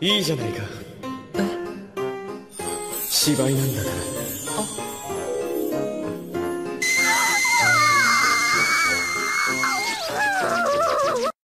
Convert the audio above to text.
いいじゃないか。芝居なんだから。